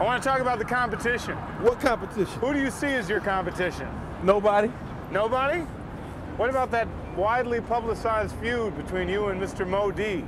I want to talk about the competition. What competition? Who do you see as your competition? Nobody. Nobody? What about that widely publicized feud between you and Mr. Mo D?